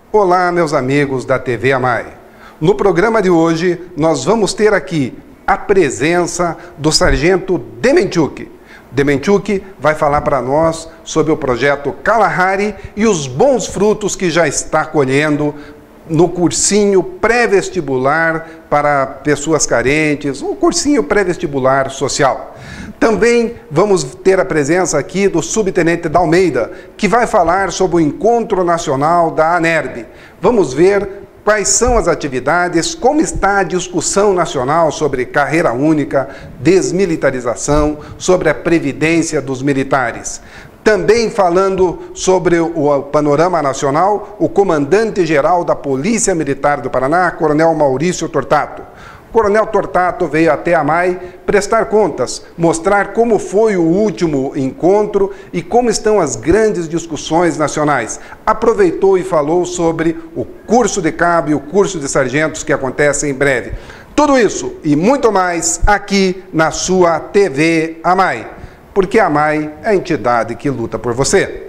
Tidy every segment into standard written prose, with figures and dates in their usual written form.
Olá, meus amigos da TV AMAI. No programa de hoje, nós vamos ter aqui a presença do Sargento Demenchuk. Demenchuk vai falar para nós sobre o projeto Kalahari e os bons frutos que já está colhendo no cursinho pré-vestibular para pessoas carentes, um cursinho pré-vestibular social. Também vamos ter a presença aqui do Subtenente Dalmeida, que vai falar sobre o Encontro Nacional da ANERB. Vamos ver quais são as atividades, como está a discussão nacional sobre carreira única, desmilitarização, sobre a previdência dos militares. Também falando sobre o panorama nacional, o comandante-geral da Polícia Militar do Paraná, Coronel Maurício Tortato. O Coronel Tortato veio até a AMAI prestar contas, mostrar como foi o último encontro e como estão as grandes discussões nacionais. Aproveitou e falou sobre o curso de cabo e o curso de sargentos que acontece em breve. Tudo isso e muito mais aqui na sua TV AMAI, porque a AMAI é a entidade que luta por você.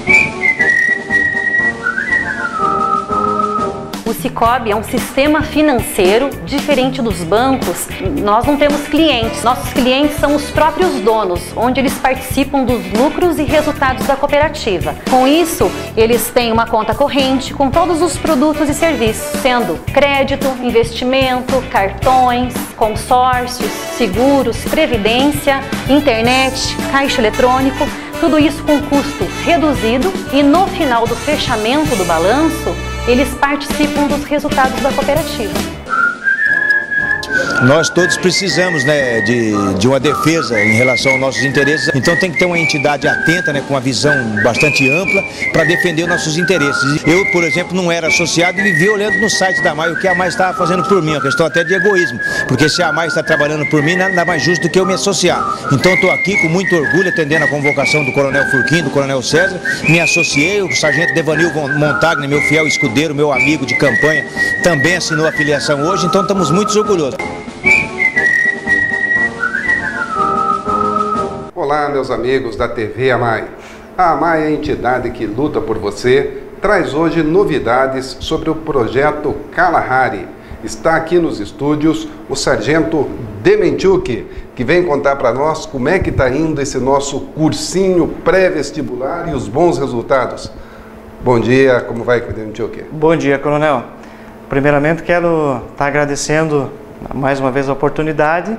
O Cicobi é um sistema financeiro diferente dos bancos. Nós não temos clientes, nossos clientes são os próprios donos, onde eles participam dos lucros e resultados da cooperativa. Com isso, eles têm uma conta corrente com todos os produtos e serviços, sendo crédito, investimento, cartões, consórcios, seguros, previdência, internet, caixa eletrônico, tudo isso com custo reduzido e no final do fechamento do balanço, eles participam dos resultados da cooperativa. Nós todos precisamos, né, de uma defesa em relação aos nossos interesses, então tem que ter uma entidade atenta, né, com uma visão bastante ampla para defender os nossos interesses. Eu, por exemplo, não era associado e vivia olhando no site da AMAI o que a AMAI estava fazendo por mim, uma questão até de egoísmo, porque se a AMAI está trabalhando por mim, nada mais justo do que eu me associar. Então estou aqui com muito orgulho atendendo a convocação do Coronel Furquim, do Coronel César, me associei, o Sargento Devanil Montagna, meu fiel escudeiro, meu amigo de campanha, também assinou a filiação hoje, então estamos muito orgulhosos. Olá, meus amigos da TV AMAI. A AMAI é a entidade que luta por você, traz hoje novidades sobre o projeto Kalahari. Está aqui nos estúdios o Sargento Demenchuk, que vem contar para nós como é que está indo esse nosso cursinho pré-vestibular e os bons resultados. Bom dia, como vai, Demenchuk? Bom dia, Coronel. Primeiramente, quero estar agradecendo mais uma vez a oportunidade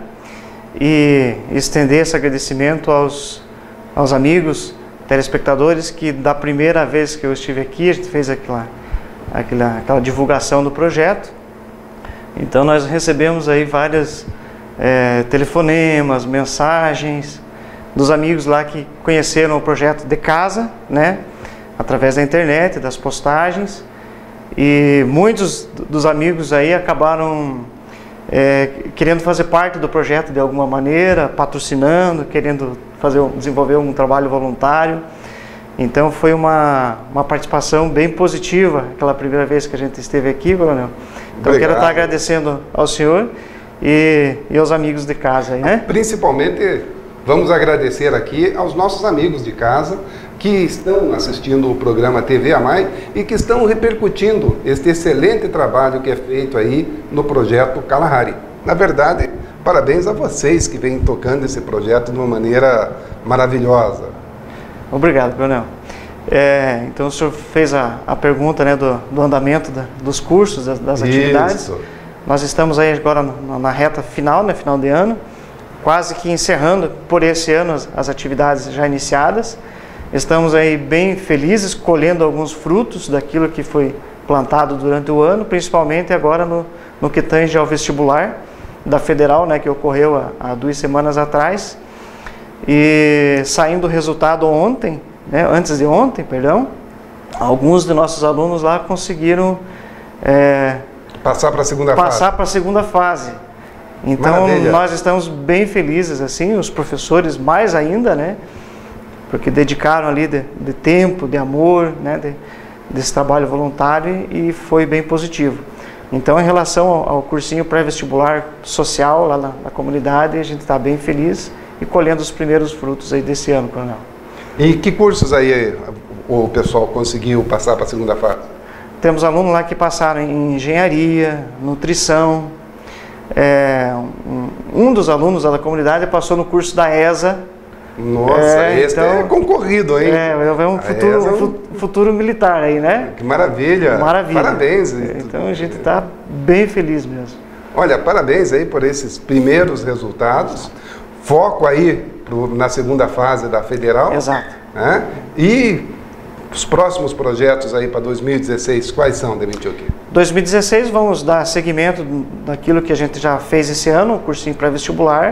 e estender esse agradecimento aos amigos telespectadores que da primeira vez que eu estive aqui, a gente fez aquela divulgação do projeto. Então nós recebemos aí várias telefonemas, mensagens dos amigos lá que conheceram o projeto de casa, né, através da internet, das postagens, e muitos dos amigos aí acabaram querendo fazer parte do projeto de alguma maneira, patrocinando, querendo desenvolver um trabalho voluntário. Então foi uma participação bem positiva, aquela primeira vez que a gente esteve aqui, Coronel. Então eu quero estar agradecendo ao senhor e aos amigos de casa aí, né? Principalmente vamos agradecer aqui aos nossos amigos de casa que estão assistindo o programa TV AMAI e que estão repercutindo este excelente trabalho que é feito aí no projeto Kalahari. Na verdade, parabéns a vocês que vêm tocando esse projeto de uma maneira maravilhosa. Obrigado, Coronel. Então o senhor fez a pergunta, né, do andamento dos cursos, das atividades. Nós estamos aí agora na reta final, né, final de ano, quase que encerrando por esse ano as atividades já iniciadas. Estamos aí bem felizes, colhendo alguns frutos daquilo que foi plantado durante o ano, principalmente agora no que tange ao vestibular da Federal, né, que ocorreu há 2 semanas atrás. E saindo o resultado ontem, né, antes de ontem, perdão, alguns de nossos alunos lá conseguiram passar para a segunda fase. Então maravilha. Nós estamos bem felizes, assim, os professores mais ainda, né? Porque dedicaram ali de tempo, de amor, né, desse trabalho voluntário, e foi bem positivo. Então, em relação ao cursinho pré-vestibular social lá na comunidade, a gente está bem feliz e colhendo os primeiros frutos aí desse ano, Coronel. E que cursos aí o pessoal conseguiu passar para a segunda fase? temos alunos lá que passaram em engenharia, nutrição. Um dos alunos da comunidade passou no curso da ESA. Nossa, esse então, é concorrido, hein? É um futuro militar aí, né? Que maravilha! Maravilha. Parabéns! Então a gente está bem feliz mesmo. Olha, parabéns aí por esses primeiros resultados. Foco aí na segunda fase da Federal. Exato. Né? E os próximos projetos aí para 2016, quais são, Dementiuc? 2016 vamos dar seguimento daquilo que a gente já fez esse ano, o cursinho pré-vestibular,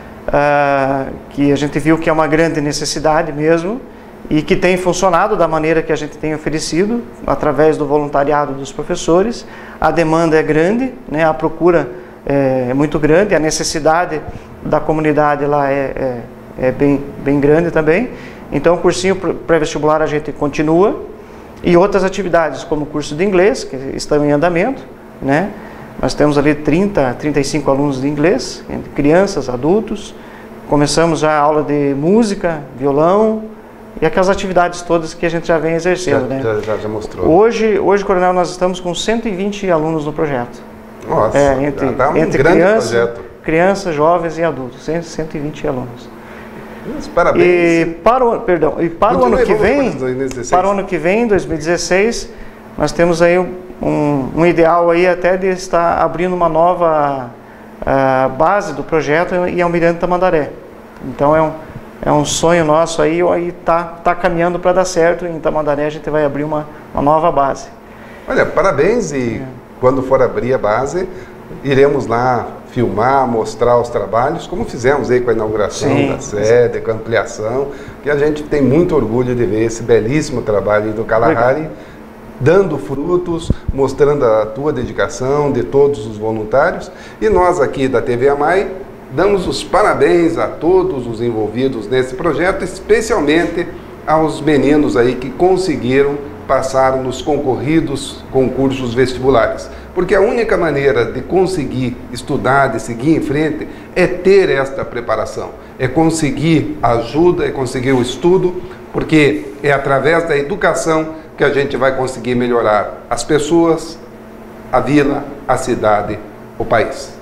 que a gente viu que é uma grande necessidade mesmo e que tem funcionado da maneira que a gente tem oferecido, através do voluntariado dos professores. A demanda é grande, né? A procura é muito grande, a necessidade da comunidade lá é bem grande também. Então o cursinho pré-vestibular a gente continua, e outras atividades como o curso de inglês, que estão em andamento, né? Nós temos ali 35 alunos de inglês, entre crianças, adultos. Começamos já a aula de música, violão e aquelas atividades todas que a gente já vem exercendo, né? Já mostrou. Hoje, Coronel, nós estamos com 120 alunos no projeto. Nossa, entre crianças, jovens e adultos, 120 alunos. Parabéns. E para o ano que vem, 2016, nós temos aí um ideal aí até de estar abrindo uma nova base do projeto em Almirante Tamandaré. Então é um sonho nosso aí tá caminhando para dar certo. Em Tamandaré a gente vai abrir uma nova base. Olha, parabéns, e quando for abrir a base, iremos lá filmar, mostrar os trabalhos, como fizemos aí com a inauguração da sede, com a ampliação, que a gente tem muito orgulho de ver esse belíssimo trabalho do Kalahari dando frutos, mostrando a tua dedicação, de todos os voluntários. E nós aqui da TV AMAI damos os parabéns a todos os envolvidos nesse projeto, especialmente aos meninos aí que conseguiram passar nos concorridos concursos vestibulares. Porque a única maneira de conseguir estudar, de seguir em frente, é ter esta preparação, é conseguir ajuda, é conseguir o estudo, porque é através da educação que a gente vai conseguir melhorar as pessoas, a vila, a cidade, o país.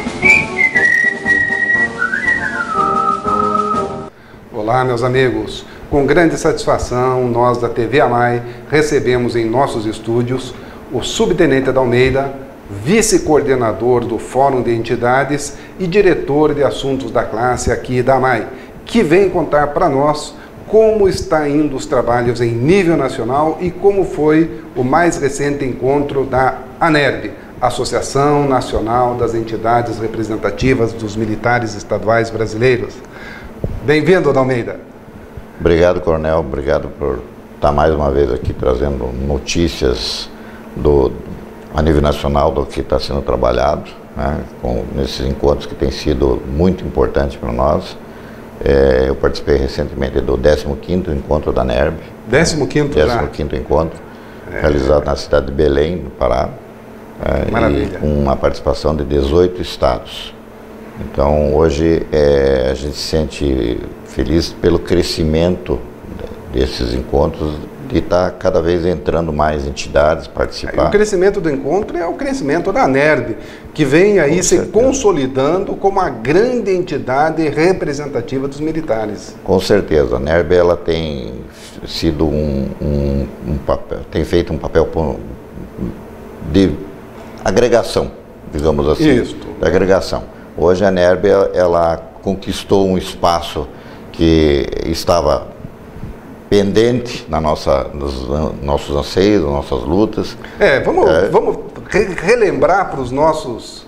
Olá, meus amigos. Com grande satisfação, nós da TV AMAI recebemos em nossos estúdios o subtenente da Almeida, vice-coordenador do Fórum de Entidades e diretor de assuntos da classe aqui da AMAI, que vem contar para nós como está indo os trabalhos em nível nacional e como foi o mais recente encontro da ANERB, Associação Nacional das Entidades Representativas dos Militares Estaduais Brasileiros. Bem-vindo, Almeida. Obrigado, Coronel. Obrigado por estar mais uma vez aqui trazendo notícias a nível nacional do que está sendo trabalhado, né, nesses encontros que tem sido muito importante para nós. Eu participei recentemente do 15º encontro da NERB. 15º encontro, realizado na cidade de Belém, no Pará. Maravilha. E com uma participação de 18 estados. Então hoje a gente se sente feliz pelo crescimento desses encontros, de estar cada vez entrando mais entidades, participar. O crescimento do encontro é o crescimento da ANERB, que vem aí se consolidando como a grande entidade representativa dos militares. Com certeza, a ANERB ela tem sido um papel, tem feito um papel de agregação, digamos assim. Isso. De agregação. Hoje a ANERB ela conquistou um espaço que estava pendente nos nossos anseios, nas nossas lutas. Vamos relembrar para os nossos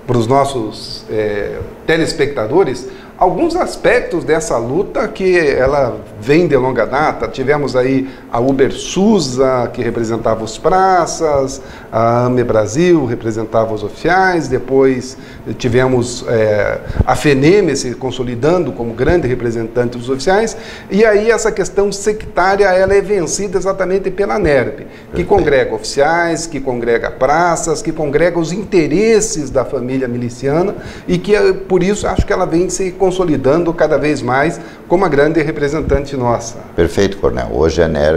telespectadores alguns aspectos dessa luta que ela vem de longa data. Tivemos aí a UberSusa, que representava os praças, a AME Brasil representava os oficiais, depois tivemos a FENEME se consolidando como grande representante dos oficiais, e aí essa questão sectária ela é vencida exatamente pela ANERB, que congrega oficiais, que congrega praças, que congrega os interesses da família miliciana, e que por isso acho que ela vem se consolidando cada vez mais como a grande representante nossa. Perfeito, Coronel. Hoje a ANERB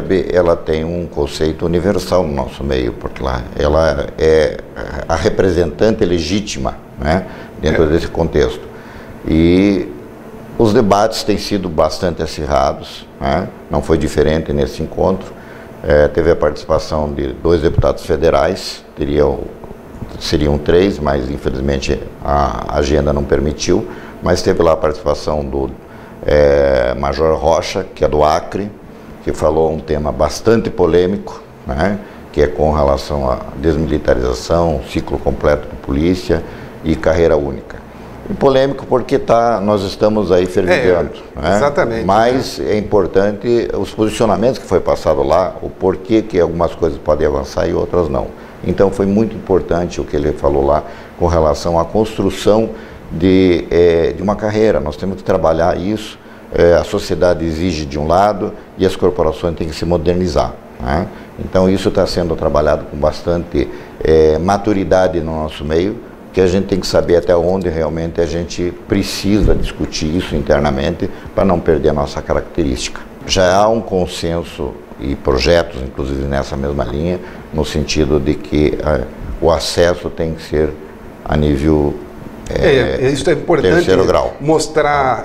FERB, ela tem um conceito universal no nosso meio, porque ela é a representante legítima, né, dentro desse contexto. E os debates têm sido bastante acirrados, né, não foi diferente nesse encontro. Teve a participação de 2 deputados federais, seriam 3, mas infelizmente a agenda não permitiu, mas teve lá a participação do Major Rocha, que é do Acre, que falou um tema bastante polêmico, né, que é com relação à desmilitarização, ciclo completo de polícia e carreira única. E polêmico porque nós estamos aí fervilhando, né? Exatamente. Mas é importante os posicionamentos que foi passado lá, o porquê que algumas coisas podem avançar e outras não. Então foi muito importante o que ele falou lá com relação à construção de uma carreira. Nós temos que trabalhar isso, a sociedade exige de um lado e as corporações têm que se modernizar, né? Então isso está sendo trabalhado com bastante maturidade no nosso meio, que a gente tem que saber até onde realmente a gente precisa discutir isso internamente para não perder a nossa característica. Já há um consenso e projetos, inclusive nessa mesma linha, no sentido de que o acesso tem que ser a nível isso é importante, terceiro grau. Mostrar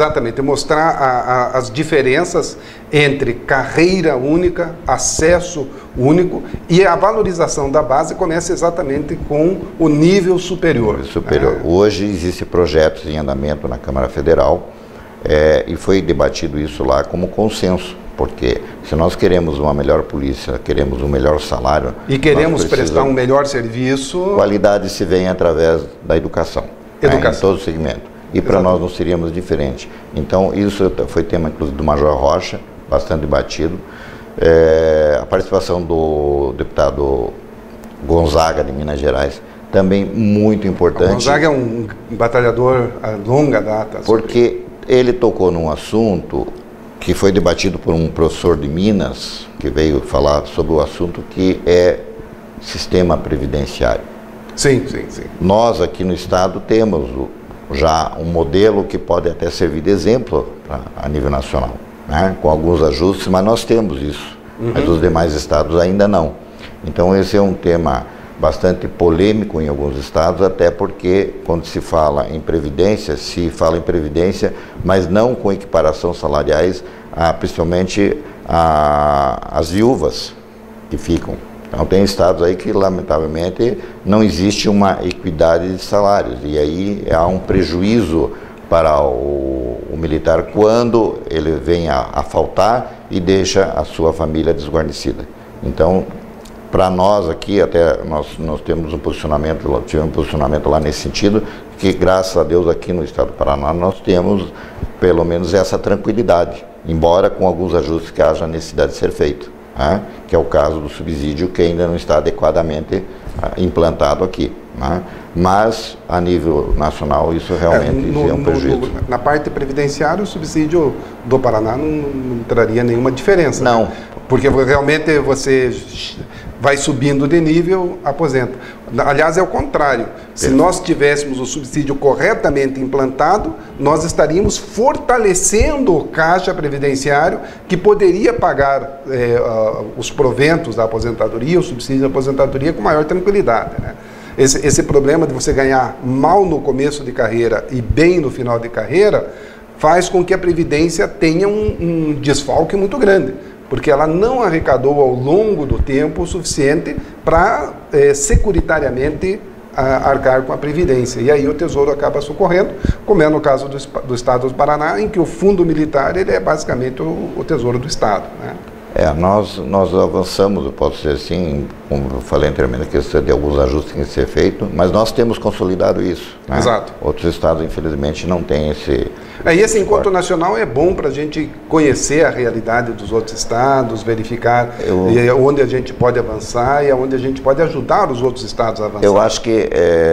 as diferenças entre carreira única, acesso único, e a valorização da base começa exatamente com o nível superior. Hoje existem projetos em andamento na Câmara Federal e foi debatido isso lá como consenso, porque se nós queremos uma melhor polícia, queremos um melhor salário... E queremos prestar um melhor serviço... Qualidade se vem através da educação. Em todo segmento. E para nós não seríamos diferente. Então, isso foi tema, inclusive, do Major Rocha, bastante debatido. A participação do deputado Gonzaga, de Minas Gerais, também muito importante. O Gonzaga é um batalhador a longa data. Porque ele tocou num assunto que foi debatido por um professor de Minas, que veio falar sobre o assunto que é sistema previdenciário. Sim. Nós aqui no estado temos já um modelo que pode até servir de exemplo a nível nacional, né? Com alguns ajustes, mas nós temos isso. Mas os demais estados ainda não. Então esse é um tema bastante polêmico em alguns estados, até porque quando se fala em previdência, mas não com equiparação salariais, principalmente as viúvas que ficam. Então tem estados aí que lamentavelmente não existe uma equidade de salários, e aí há um prejuízo para o militar quando ele vem a faltar e deixa a sua família desguarnecida. Então, para nós aqui, até nós tivemos um posicionamento lá nesse sentido, que graças a Deus aqui no estado do Paraná nós temos pelo menos essa tranquilidade, embora com alguns ajustes que haja necessidade de ser feito, né? Que é o caso do subsídio, que ainda não está adequadamente implantado aqui, né? Mas a nível nacional isso realmente é um prejuízo. Na parte previdenciária, o subsídio do Paraná não traria nenhuma diferença. Não. Né? Porque realmente você vai subindo de nível, aposenta. Aliás, é o contrário. Se nós tivéssemos o subsídio corretamente implantado, nós estaríamos fortalecendo o caixa previdenciário, que poderia pagar os proventos da aposentadoria, o subsídio da aposentadoria, com maior tranquilidade, né? Esse problema de você ganhar mal no começo de carreira e bem no final de carreira faz com que a Previdência tenha um desfalque muito grande, porque ela não arrecadou ao longo do tempo o suficiente para securitariamente arcar com a Previdência. E aí o Tesouro acaba socorrendo, como é no caso do Estado do Paraná, em que o Fundo Militar ele é basicamente o Tesouro do Estado, né? Nós avançamos, eu posso dizer assim, como eu falei anteriormente, a questão de alguns ajustes que têm que ser feitos, mas nós temos consolidado isso, né? Exato. Outros estados, infelizmente, não têm esse... E esse encontro nacional é bom para a gente conhecer a realidade dos outros estados, verificar onde a gente pode avançar e onde a gente pode ajudar os outros estados a avançar. Eu acho que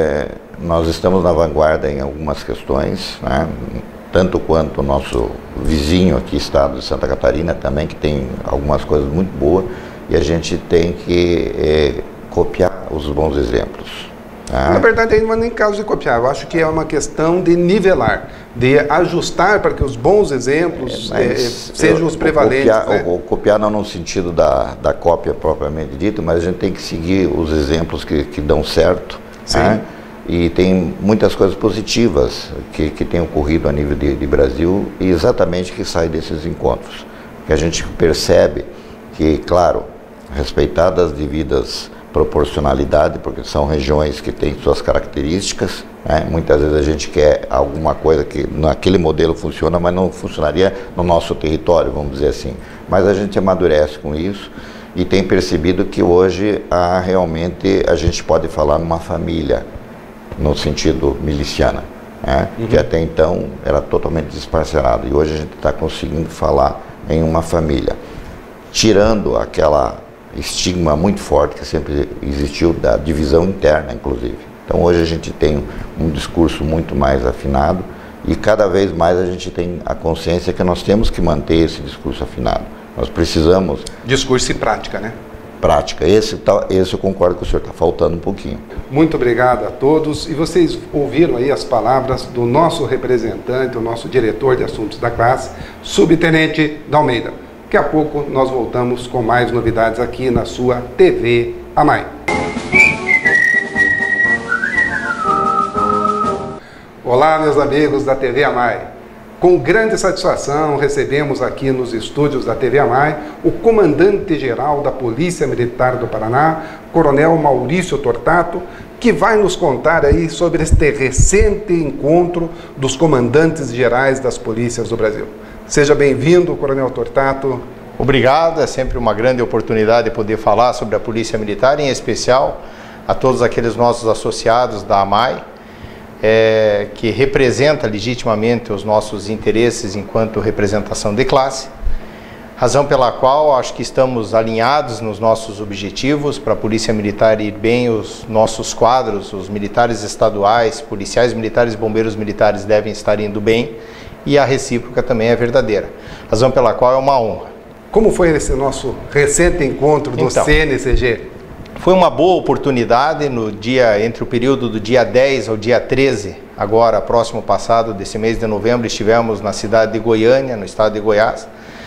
nós estamos na vanguarda em algumas questões, né? Tanto quanto o nosso vizinho aqui, estado de Santa Catarina também, que tem algumas coisas muito boas, e a gente tem que copiar os bons exemplos. Na verdade, aí não é nem caso de copiar, eu acho que é uma questão de nivelar, de ajustar para que os bons exemplos sejam os prevalentes. Copiar não no sentido da cópia propriamente dita, mas a gente tem que seguir os exemplos que dão certo. Né? E tem muitas coisas positivas que têm ocorrido a nível de Brasil e exatamente que saem desses encontros. Que a gente percebe que, claro, respeitadas as devidas proporcionalidade, porque são regiões que têm suas características, né? Muitas vezes a gente quer alguma coisa que naquele modelo funciona, mas não funcionaria no nosso território, vamos dizer assim. Mas a gente amadurece com isso e tem percebido que hoje realmente a gente pode falar numa família, no sentido miliciana, né? Que até então era totalmente desparcerado e hoje a gente está conseguindo falar em uma família, tirando aquela estigma muito forte que sempre existiu da divisão interna, inclusive. Então hoje a gente tem um discurso muito mais afinado e cada vez mais a gente tem a consciência que nós temos que manter esse discurso afinado. Nós precisamos... Discurso e prática, né? Prática. Esse eu concordo com o senhor, está faltando um pouquinho. Muito obrigado a todos. E vocês ouviram aí as palavras do nosso representante, o nosso diretor de assuntos da classe, subtenente Dalmeida. Daqui a pouco nós voltamos com mais novidades aqui na sua TV AMAI. Olá, meus amigos da TV AMAI. Com grande satisfação, recebemos aqui nos estúdios da TV AMAI o comandante-geral da Polícia Militar do Paraná, Coronel Maurício Tortato, que vai nos contar aí sobre este recente encontro dos comandantes gerais das polícias do Brasil. Seja bem-vindo, Coronel Tortato. Obrigado, é sempre uma grande oportunidade de poder falar sobre a Polícia Militar, em especial a todos aqueles nossos associados da AMAI, que representa legitimamente os nossos interesses enquanto representação de classe, razão pela qual acho que estamos alinhados nos nossos objetivos para a Polícia Militar ir bem, os nossos quadros, os militares estaduais, policiais militares e bombeiros militares devem estar indo bem e a recíproca também é verdadeira, razão pela qual é uma honra. Como foi esse nosso recente encontro do CNCG? Foi uma boa oportunidade entre o período do dia 10 ao dia 13, agora próximo passado desse mês de novembro, estivemos na cidade de Goiânia, no estado de Goiás,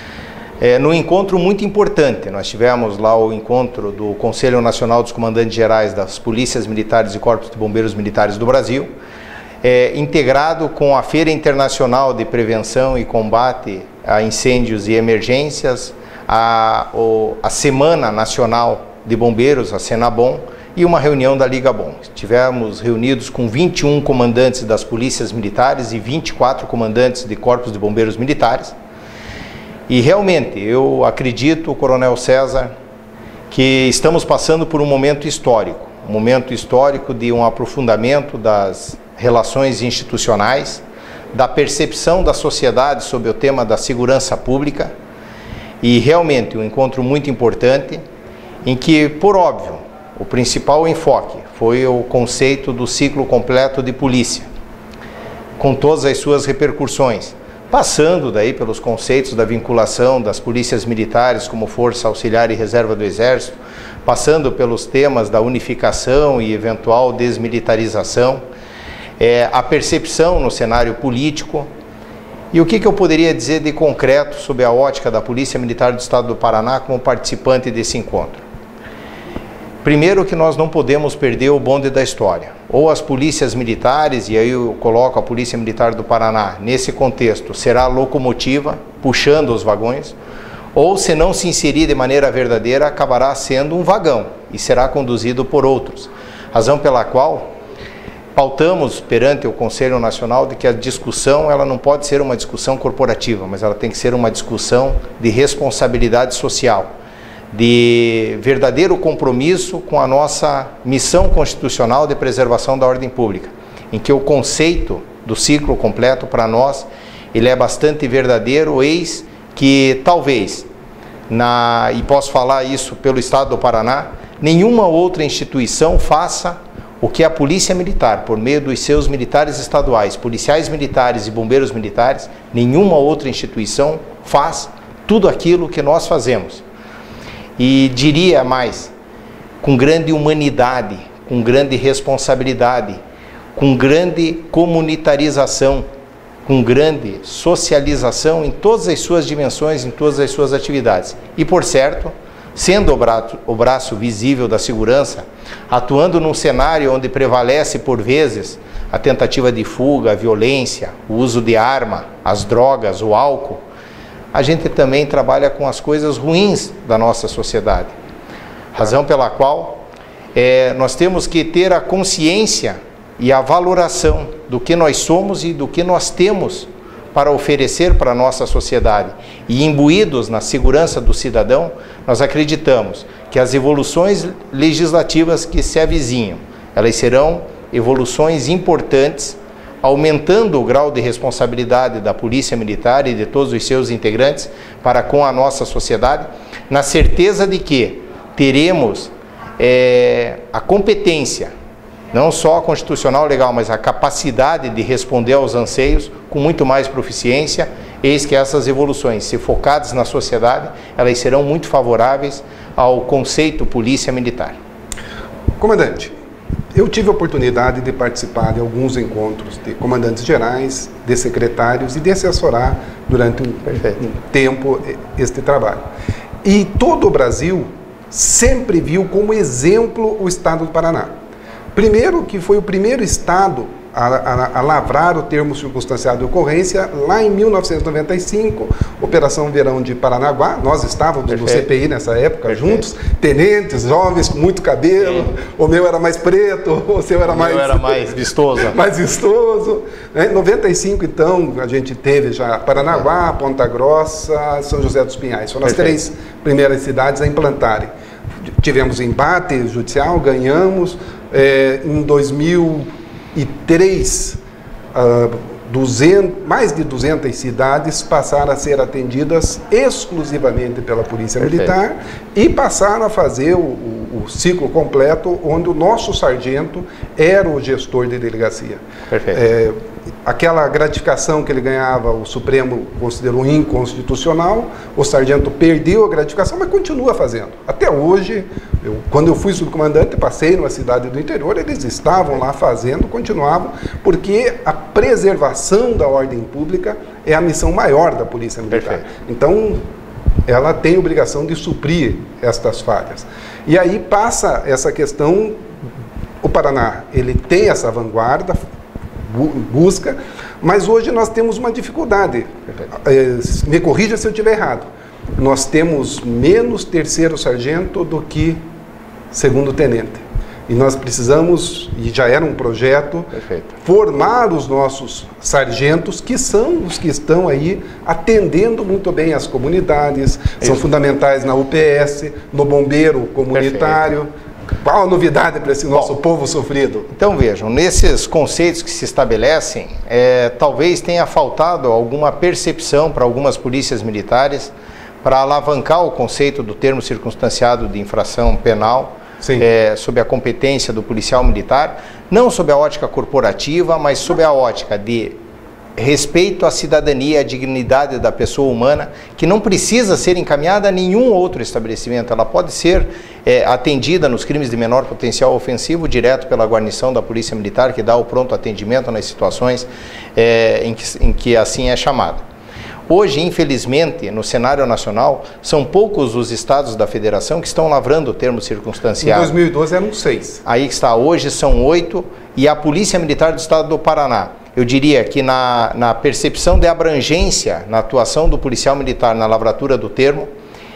num encontro muito importante. Nós tivemos lá o encontro do Conselho Nacional dos Comandantes Gerais das Polícias Militares e Corpos de Bombeiros Militares do Brasil, integrado com a Feira Internacional de Prevenção e Combate a Incêndios e Emergências, a Semana Nacional de Bombeiros, a Senabom, e uma reunião da Liga Bom. Estivemos reunidos com 21 comandantes das polícias militares e 24 comandantes de corpos de bombeiros militares. E realmente, eu acredito, Coronel César, que estamos passando por um momento histórico de um aprofundamento das relações institucionais, da percepção da sociedade sobre o tema da segurança pública, e realmente um encontro muito importante, em que, por óbvio, o principal enfoque foi o conceito do ciclo completo de polícia, com todas as suas repercussões, passando daí pelos conceitos da vinculação das polícias militares como força auxiliar e reserva do Exército, passando pelos temas da unificação e eventual desmilitarização, a percepção no cenário político. E o que eu poderia dizer de concreto sobre a ótica da Polícia Militar do Estado do Paraná como participante desse encontro? Primeiro, que nós não podemos perder o bonde da história. Ou as polícias militares, e aí eu coloco a Polícia Militar do Paraná nesse contexto, será a locomotiva puxando os vagões, ou se não se inserir de maneira verdadeira, acabará sendo um vagão e será conduzido por outros. Razão pela qual pautamos perante o Conselho Nacional de que a discussão ela não pode ser uma discussão corporativa, mas ela tem que ser uma discussão de responsabilidade social, de verdadeiro compromisso com a nossa missão constitucional de preservação da ordem pública, em que o conceito do ciclo completo para nós ele é bastante verdadeiro, eis que talvez, e posso falar isso pelo Estado do Paraná, nenhuma outra instituição faça o que a Polícia Militar, por meio dos seus militares estaduais, policiais militares e bombeiros militares, nenhuma outra instituição faz tudo aquilo que nós fazemos. E diria mais, com grande humanidade, com grande responsabilidade, com grande comunitarização, com grande socialização em todas as suas dimensões, em todas as suas atividades. E, por certo, sendo o braço visível da segurança, atuando num cenário onde prevalece, por vezes, a tentativa de fuga, a violência, o uso de arma, as drogas, o álcool, a gente também trabalha com as coisas ruins da nossa sociedade. Razão pela qual nós temos que ter a consciência e a valoração do que nós somos e do que nós temos para oferecer para a nossa sociedade. E imbuídos na segurança do cidadão, nós acreditamos que as evoluções legislativas que se avizinham, elas serão evoluções importantes, aumentando o grau de responsabilidade da Polícia Militar e de todos os seus integrantes para com a nossa sociedade, na certeza de que teremos a competência, não só constitucional legal, mas a capacidade de responder aos anseios com muito mais proficiência. Eis que essas evoluções, se focadas na sociedade, elas serão muito favoráveis ao conceito Polícia Militar. Comandante, eu tive a oportunidade de participar de alguns encontros de comandantes gerais, de secretários e de assessorar durante um tempo este trabalho. E todo o Brasil sempre viu como exemplo o estado do Paraná. Primeiro, que foi o primeiro estado a lavrar o termo circunstanciado de ocorrência lá em 1995, Operação Verão de Paranaguá. Nós estávamos no CPI nessa época, juntos, tenentes, jovens, com muito cabelo. O meu era mais preto, o seu era mais vistoso. Mais vistoso. Em 95, então, a gente teve já Paranaguá, Ponta Grossa, São José dos Pinhais. Foram as 3 primeiras cidades a implantarem. Tivemos embate judicial, ganhamos. Em 2003, mais de 200 cidades passaram a ser atendidas exclusivamente pela Polícia Militar e passaram a fazer o ciclo completo, onde o nosso sargento era o gestor de delegacia. Aquela gratificação que ele ganhava, o Supremo considerou inconstitucional, o sargento perdeu a gratificação, mas continua fazendo. Até hoje, quando eu fui subcomandante, passei numa cidade do interior, eles estavam lá fazendo, continuavam, porque a preservação da ordem pública é a missão maior da Polícia Militar. Então, ela tem obrigação de suprir estas falhas. E aí passa essa questão, o Paraná, ele tem essa vanguarda, busca, mas hoje nós temos uma dificuldade. Me corrija se eu estiver errado. Nós temos menos terceiro sargento do que segundo tenente. E nós precisamos, e já era um projeto, formar os nossos sargentos, que são os que estão aí atendendo muito bem as comunidades, são fundamentais na UPS, no bombeiro comunitário. Qual a novidade para esse nosso povo sofrido? Então vejam, nesses conceitos que se estabelecem, talvez tenha faltado alguma percepção para algumas polícias militares para alavancar o conceito do termo circunstanciado de infração penal, sob a competência do policial militar, não sob a ótica corporativa, mas sob a ótica de respeito à cidadania, à dignidade da pessoa humana, que não precisa ser encaminhada a nenhum outro estabelecimento. Ela pode ser atendida nos crimes de menor potencial ofensivo direto pela guarnição da Polícia Militar, que dá o pronto atendimento nas situações em que assim é chamada. Hoje, infelizmente, no cenário nacional, são poucos os estados da federação que estão lavrando o termo circunstanciado. Em 2012 eram 6. Aí que está, hoje são 8, e a Polícia Militar do Estado do Paraná, eu diria que na percepção de abrangência, na atuação do policial militar na lavratura do termo,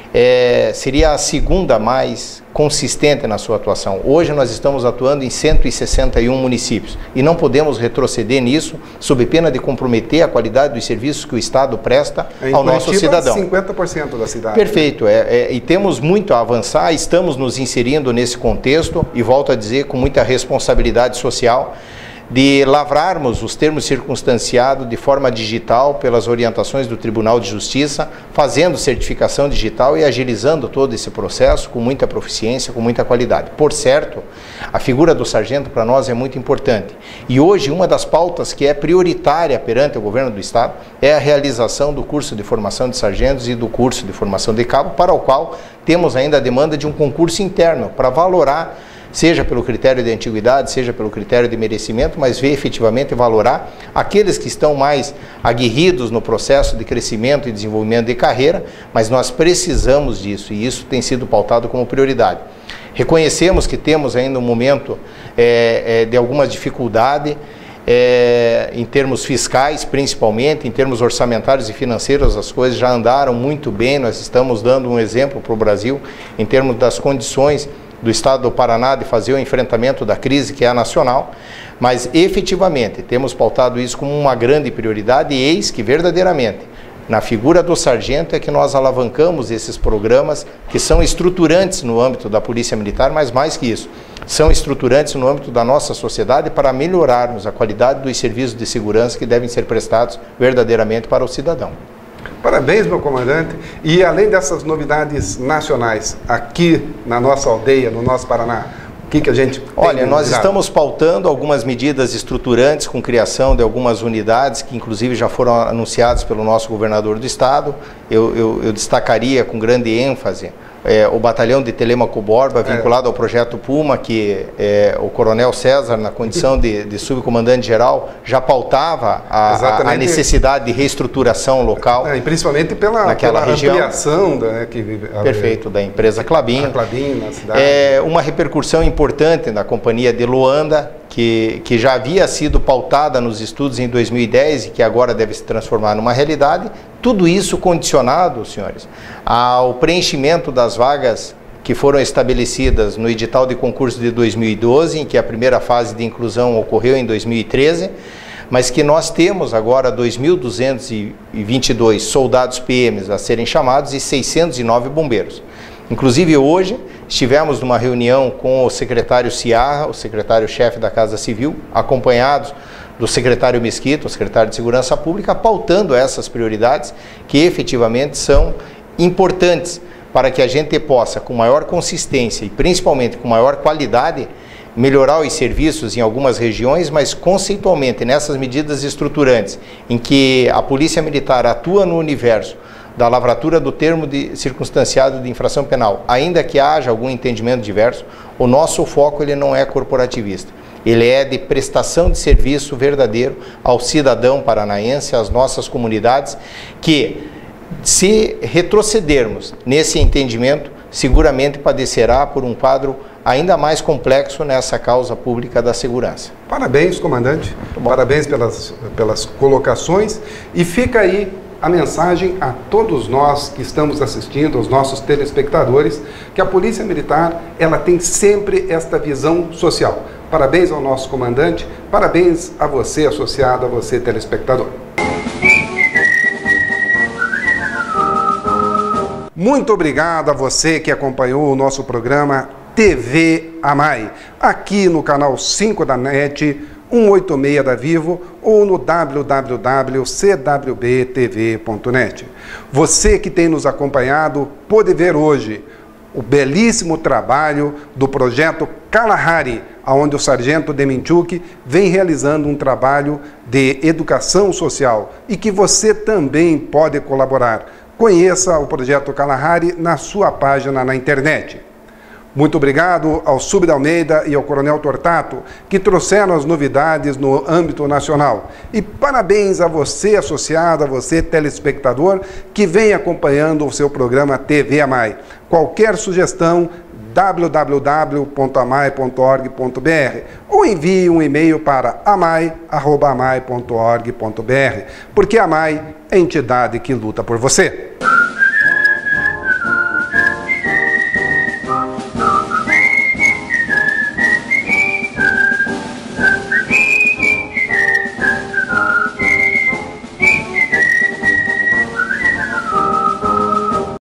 seria a segunda mais consistente na sua atuação. Hoje nós estamos atuando em 161 municípios e não podemos retroceder nisso, sob pena de comprometer a qualidade dos serviços que o Estado presta ao nosso cidadão. 50% da cidade. Perfeito, e temos muito a avançar, estamos nos inserindo nesse contexto e volto a dizer com muita responsabilidade social, de lavrarmos os termos circunstanciados de forma digital pelas orientações do Tribunal de Justiça, fazendo certificação digital e agilizando todo esse processo com muita proficiência, com muita qualidade. Por certo, a figura do sargento para nós é muito importante. E hoje uma das pautas que é prioritária perante o governo do Estado é a realização do curso de formação de sargentos e do curso de formação de cabo, para o qual temos ainda a demanda de um concurso interno para valorar seja pelo critério de antiguidade, seja pelo critério de merecimento, mas ver efetivamente e valorar aqueles que estão mais aguerridos no processo de crescimento e desenvolvimento de carreira, mas nós precisamos disso e isso tem sido pautado como prioridade. Reconhecemos que temos ainda um momento de alguma dificuldade, em termos fiscais, principalmente, em termos orçamentários e financeiros, as coisas já andaram muito bem, nós estamos dando um exemplo para o Brasil, em termos das condições do Estado do Paraná de fazer o enfrentamento da crise que é a nacional, mas efetivamente temos pautado isso como uma grande prioridade e eis que verdadeiramente, na figura do sargento é que nós alavancamos esses programas que são estruturantes no âmbito da Polícia Militar, mas mais que isso, são estruturantes no âmbito da nossa sociedade para melhorarmos a qualidade dos serviços de segurança que devem ser prestados verdadeiramente para o cidadão. Parabéns, meu comandante. E além dessas novidades nacionais, aqui na nossa aldeia, no nosso Paraná, o que a gente tem? Olha, nós estamos pautando algumas medidas estruturantes com criação de algumas unidades que inclusive já foram anunciadas pelo nosso governador do estado. Eu destacaria com grande ênfase o batalhão de Telêmaco Borba, vinculado ao projeto Puma, que o coronel César, na condição de subcomandante-geral, já pautava a necessidade de reestruturação local. E principalmente pela região. Ampliação Perfeito, da empresa Klabin. A Klabin na cidade. Uma repercussão importante da companhia de Luanda, que já havia sido pautada nos estudos em 2010 e que agora deve se transformar numa realidade. Tudo isso condicionado, senhores, ao preenchimento das vagas que foram estabelecidas no edital de concurso de 2012, em que a primeira fase de inclusão ocorreu em 2013, mas que nós temos agora 2.222 soldados PMs a serem chamados e 609 bombeiros. Inclusive hoje estivemos numa reunião com o secretário Ciarra, o secretário-chefe da Casa Civil, acompanhados do secretário Mesquita, o secretário de Segurança Pública, pautando essas prioridades que efetivamente são importantes para que a gente possa, com maior consistência e principalmente com maior qualidade, melhorar os serviços em algumas regiões, mas conceitualmente nessas medidas estruturantes em que a Polícia Militar atua no universo da lavratura do termo circunstanciado de infração penal, ainda que haja algum entendimento diverso, o nosso foco ele não é corporativista. Ele é de prestação de serviço verdadeiro ao cidadão paranaense, às nossas comunidades, que se retrocedermos nesse entendimento, seguramente padecerá por um quadro ainda mais complexo nessa causa pública da segurança. Parabéns, comandante. Parabéns pelas colocações. E fica aí a mensagem a todos nós que estamos assistindo, aos nossos telespectadores, que a Polícia Militar, ela tem sempre esta visão social. Parabéns ao nosso comandante, parabéns a você, associado, a você, telespectador. Muito obrigado a você que acompanhou o nosso programa TV AMAI, aqui no canal 5 da NET, 186 da Vivo ou no www.cwbtv.net. Você que tem nos acompanhado pôde ver hoje o belíssimo trabalho do projeto Kalahari, onde o sargento Demenchuk vem realizando um trabalho de educação social e que você também pode colaborar. Conheça o projeto Kalahari na sua página na internet. Muito obrigado ao Subda Almeida e ao Coronel Tortato, que trouxeram as novidades no âmbito nacional. E parabéns a você, associado, a você, telespectador, que vem acompanhando o seu programa TV AMAI. Qualquer sugestão, www.amai.org.br ou envie um e-mail para amai@amai.org.br, porque a AMAI é a entidade que luta por você.